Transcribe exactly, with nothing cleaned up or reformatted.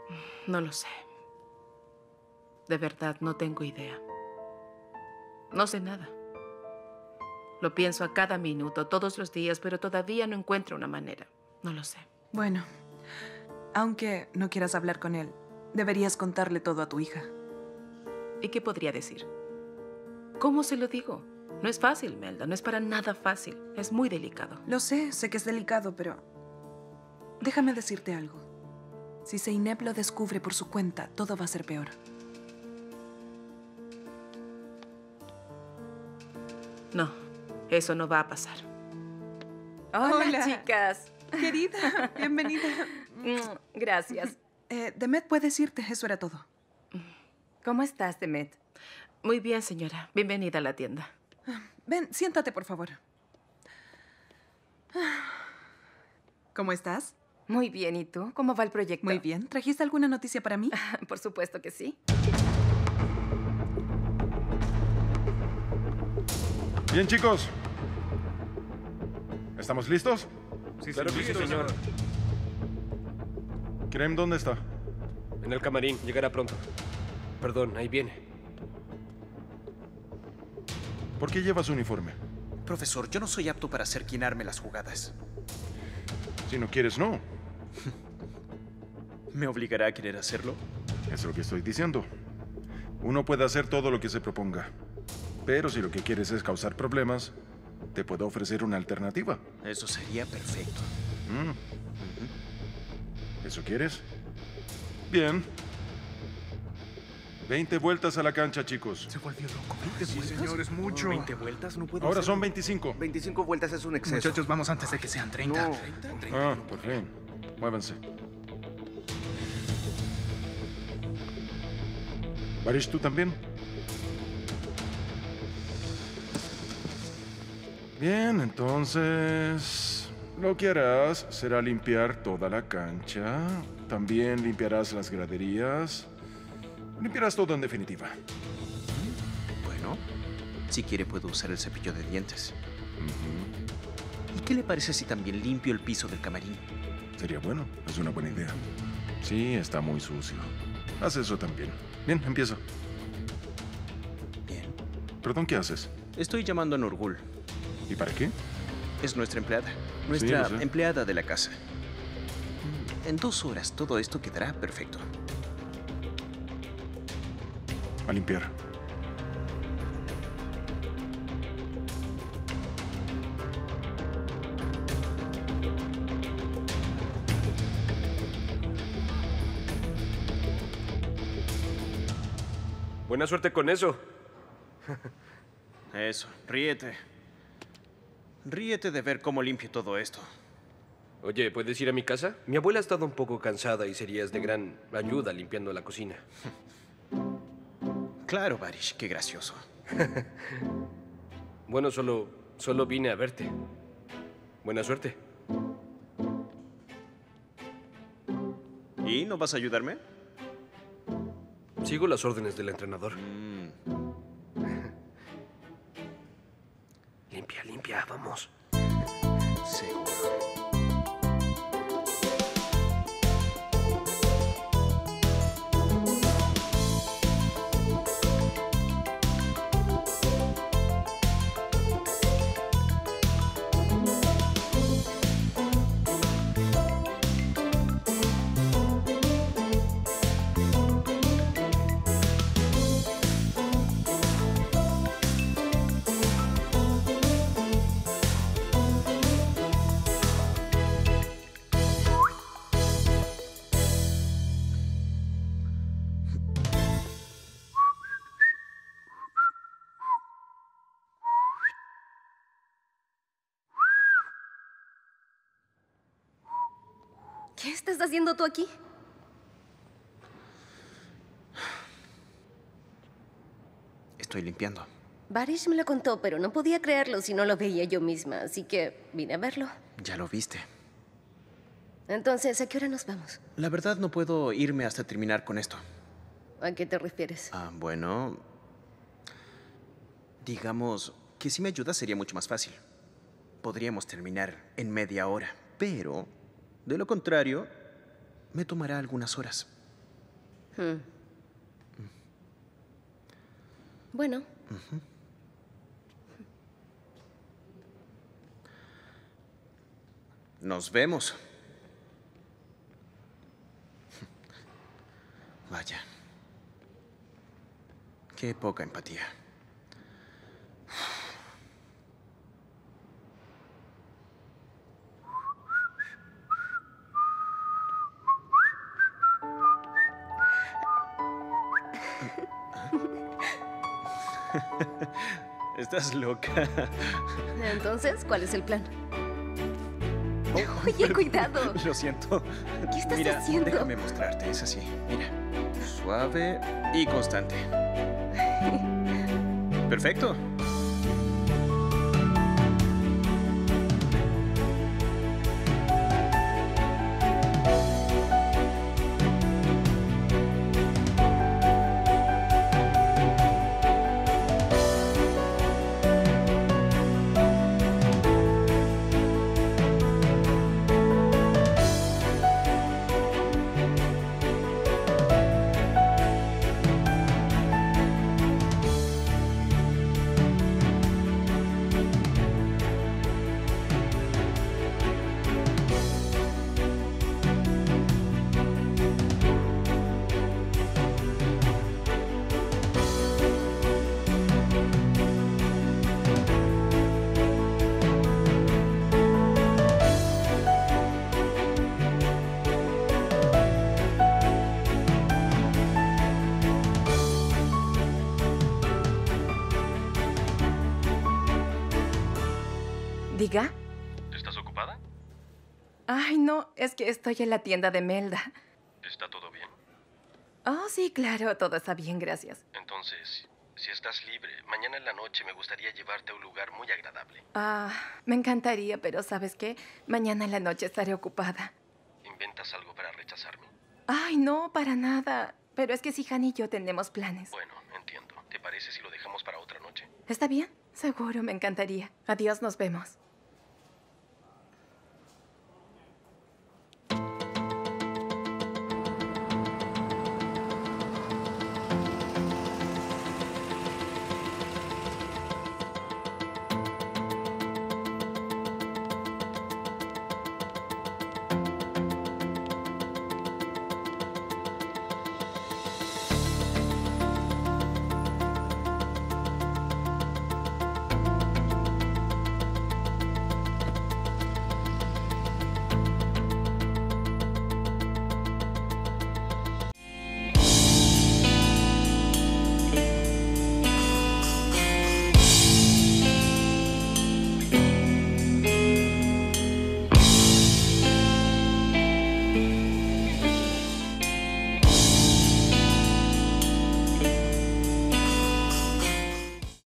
No lo sé. De verdad, no tengo idea. No sé nada. Lo pienso a cada minuto, todos los días, pero todavía no encuentro una manera. No lo sé. Bueno, aunque no quieras hablar con él, deberías contarle todo a tu hija. ¿Y qué podría decir? ¿Cómo se lo digo? No es fácil, Melda. No es para nada fácil. Es muy delicado. Lo sé, sé que es delicado, pero déjame decirte algo. Si Zeynep lo descubre por su cuenta, todo va a ser peor. No, eso no va a pasar. Hola, Hola. chicas. Querida, bienvenida. Mm, Gracias. Eh, Demet, puedes irte, eso era todo. ¿Cómo estás, Demet? Muy bien, señora. Bienvenida a la tienda. Ven, siéntate, por favor. ¿Cómo estás? Muy bien, ¿y tú? ¿Cómo va el proyecto? Muy bien. ¿Trajiste alguna noticia para mí? Por supuesto que sí. Bien, chicos. ¿Estamos listos? Sí, claro que sí, señor. Krem, ¿dónde está? En el camarín, llegará pronto. Perdón, ahí viene. ¿Por qué llevas uniforme? Profesor, yo no soy apto para ser quien arme las jugadas. Si no quieres, no. ¿Me obligará a querer hacerlo? Es lo que estoy diciendo. Uno puede hacer todo lo que se proponga. Pero si lo que quieres es causar problemas, te puedo ofrecer una alternativa. Eso sería perfecto. Mm. ¿Eso quieres? Bien. Veinte vueltas a la cancha, chicos. Se volvió loco. ¿veinte Sí, vueltas? señor, es mucho. ¿veinte vueltas? No puedo Ahora hacerlo. son veinticinco. veinticinco vueltas es un exceso. Muchachos, vamos antes de que sean treinta. No. Ah, por fin. Muévanse. Barish, ¿tú también? Bien, entonces... Lo que harás será limpiar toda la cancha. También limpiarás las graderías. Limpiarás todo en definitiva. Bueno, si quiere puedo usar el cepillo de dientes. ¿Y qué le parece si también limpio el piso del camarín? Sería bueno. Es una buena idea. Sí, está muy sucio. Haz eso también. Bien, empiezo. Bien. Perdón, ¿qué haces? Estoy llamando a Nurgul. ¿Y para qué? Es nuestra empleada. Nuestra lo sé. empleada de la casa. En dos horas todo esto quedará perfecto. A limpiar. Buena suerte con eso. Eso, ríete. Ríete de ver cómo limpio todo esto. Oye, ¿puedes ir a mi casa? Mi abuela ha estado un poco cansada y serías de gran ayuda limpiando la cocina. Claro, Barish, qué gracioso. Bueno, solo, solo vine a verte. Buena suerte. ¿Y no vas a ayudarme? Sigo las órdenes del entrenador. Limpia, limpia, vamos. Seguro. ¿Qué estás haciendo tú aquí? Estoy limpiando. Barish me lo contó, pero no podía creerlo si no lo veía yo misma, así que vine a verlo. Ya lo viste. Entonces, ¿a qué hora nos vamos? La verdad no puedo irme hasta terminar con esto. ¿A qué te refieres? Ah, bueno... Digamos que si me ayudas sería mucho más fácil. Podríamos terminar en media hora, pero... De lo contrario, me tomará algunas horas. Hmm. Bueno. Ujú. Nos vemos. Vaya. Qué poca empatía. Estás loca. Entonces, ¿cuál es el plan? Oye, cuidado. Lo siento. ¿Qué estás Mira, haciendo? déjame mostrarte. Es así. Mira. Suave y constante. Perfecto. ¿Diga? ¿Estás ocupada? Ay, no, es que estoy en la tienda de Melda. ¿Está todo bien? Oh, sí, claro, todo está bien, gracias. Entonces, si estás libre, mañana en la noche me gustaría llevarte a un lugar muy agradable. Ah, me encantaría, pero ¿sabes qué? Mañana en la noche estaré ocupada. ¿Inventas algo para rechazarme? Ay, no, para nada. Pero es que si Han y yo tenemos planes. Bueno, entiendo. ¿Te parece si lo dejamos para otra noche? ¿Está bien? Seguro, me encantaría. Adiós, nos vemos.